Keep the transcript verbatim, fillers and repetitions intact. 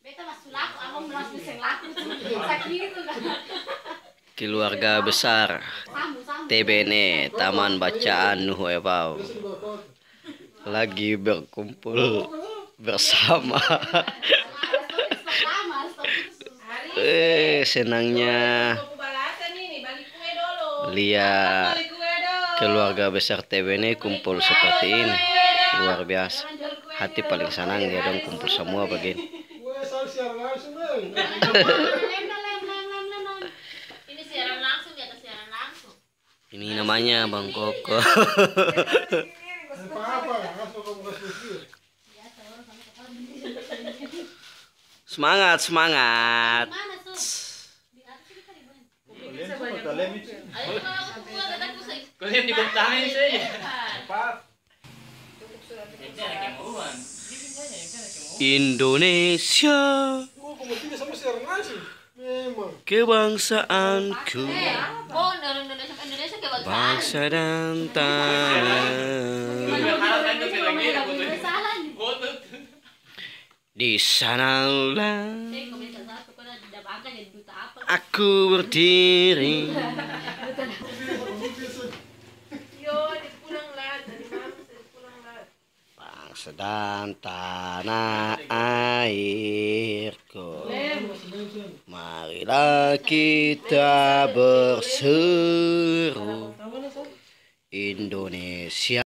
Keluarga besar T B N E Taman Bacaan Nuhu Ewau lagi berkumpul bersama. Eh, senangnya lihat keluarga besar T B N E kumpul seperti ini. Luar biasa. Hati paling senang ya dong kumpul semua begini. Ini siaran langsung ya, atau siaran langsung? Ini namanya Bang Koko. Semangat, semangat. Kalian dibentahin sih. Indonesia, kebangsaanku, bangsa dan tanah. Di sanalah aku berdiri. Bangsa dan tanah airku, marilah kita berseru Indonesia.